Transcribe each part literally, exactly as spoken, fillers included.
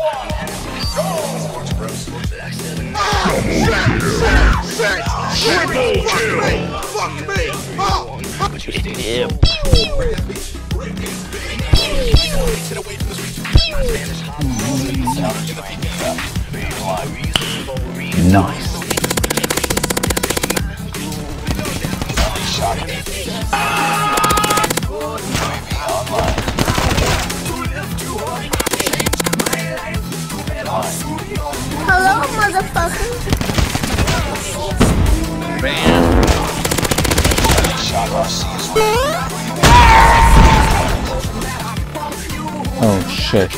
Fuck me! Oh! Yeah. Nice. Hello, motherfucker. Man. Oh shit.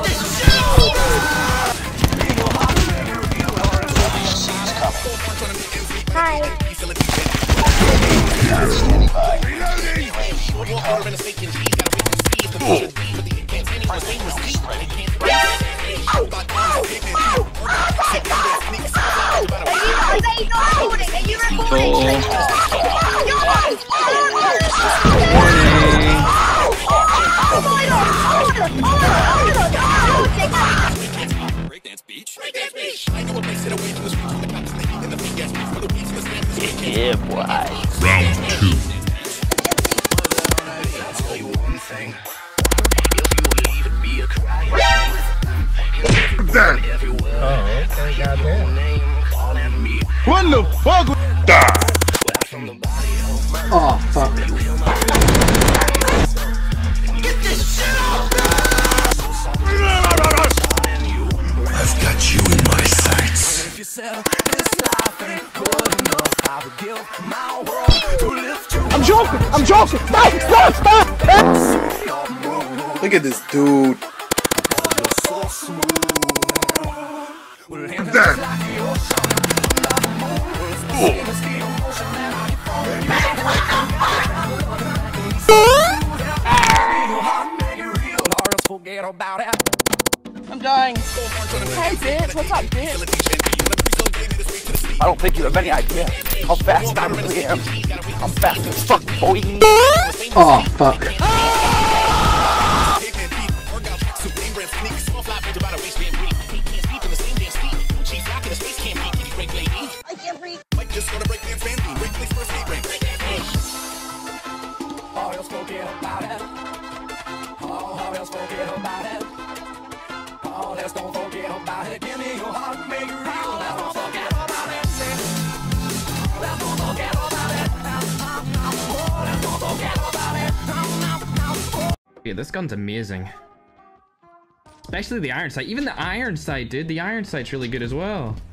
Hi. Yeah, boy. Round two. Oh, okay, goddamn. What the fuck? Die. Oh, fuck. I've got you in my sights. I'm joking! I'm joking! Stop! Stop! Stop! Look at this dude. I'm dying. Hey, bitch. What's up, bitch? I don't think you have any idea how fast I really am. I'm fast as fuck, boy. Oh, fuck. I can't breathe. Yeah, this gun's amazing. Especially the iron sight. Even the iron sight, dude. The iron sight's really good as well.